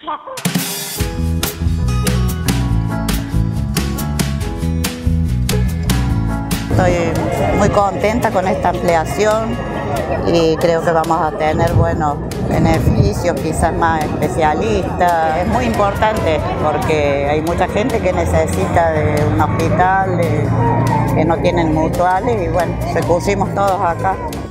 Estoy muy contenta con esta ampliación y creo que vamos a tener buenos beneficios, quizás más especialistas. Es muy importante porque hay mucha gente que necesita de un hospital, que no tienen mutuales y bueno, se pusimos todos acá.